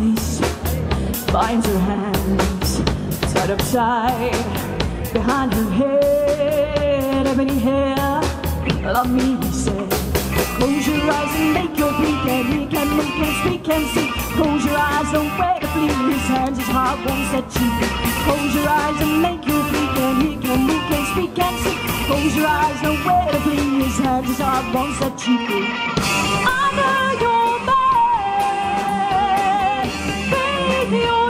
face, finds her hands tied up tight behind her head. Ebony hair, love me, he said. Close your eyes and make your plea. Can he can move, can speak, can see. Close your eyes, don't wait to flee. His hands, his heart won't set you free. Close your eyes and make your plea. Can he can move, can speak, can see. Close your eyes, don't wait to flee. His hands, his heart won't set you free. Under your bed, beneath your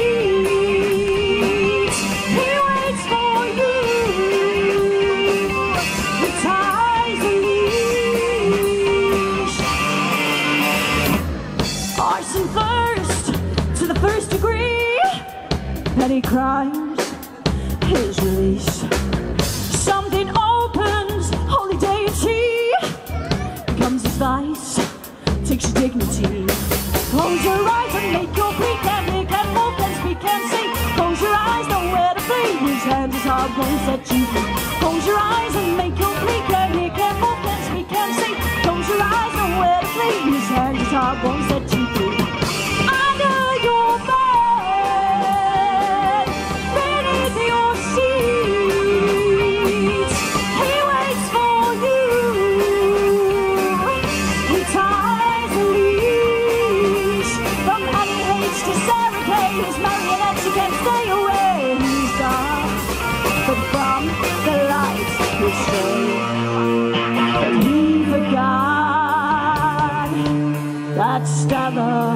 sheets, he waits for you. He ties the leash. Arson first to the first degree. Then he cries his release. Something opens, holy deity. Becomes his vice, takes your dignity. Close your eyes and make your plea. Can he can move, can speak, can see. Close your eyes, nowhere to flee. His hands, his heart won't set you free. Close your eyes and make your plea. Can he can move, can speak, can see. Close your eyes, nowhere to flee. His hands, his heart won't set you free. Under your bed, beneath your sheets, he waits for you. He ties the leash. From Annie H to Sarah K, his marionettes, he can't stay away. He's dark, but from the light he'll stay. But he forgot that Stella